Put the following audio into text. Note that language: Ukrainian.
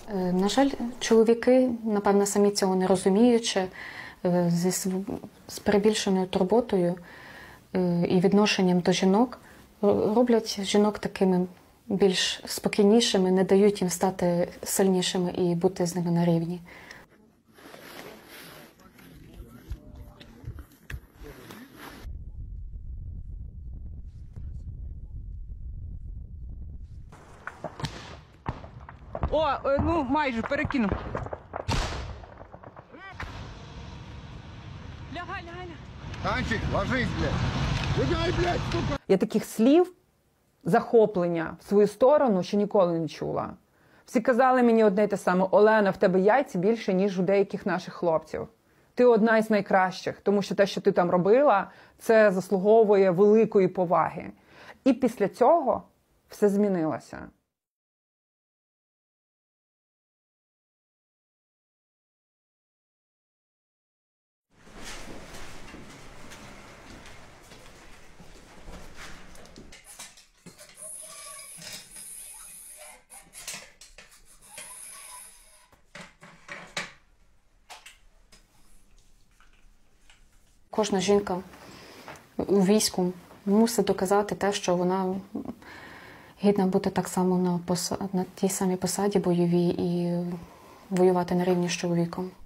На жаль, чоловіки, напевно, самі цього не розуміючи, з перебільшеною турботою і відношенням до жінок, роблять жінок такими більш спокійнішими, не дають їм стати сильнішими і бути з ними на рівні. О, ну майже перекинув. Лягай, лягай. Танчик, ложись, блядь. Лягай, блядь, сука. Я таких слів захоплення в свою сторону ще ніколи не чула. Всі казали мені одне й те саме: Олена, в тебе яйця більше, ніж у деяких наших хлопців. Ти одна із найкращих, тому що те, що ти там робила, це заслуговує великої поваги. І після цього все змінилося. Кожна жінка у війську мусить доказати те, що вона гідна бути так само на тій самій посаді бойовій і воювати на рівні з чоловіком.